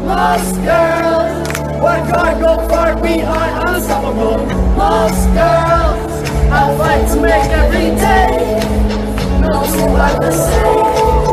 Most girls work hard, go far, we are unstoppable. Most girls have fight to make every day. No two are the same.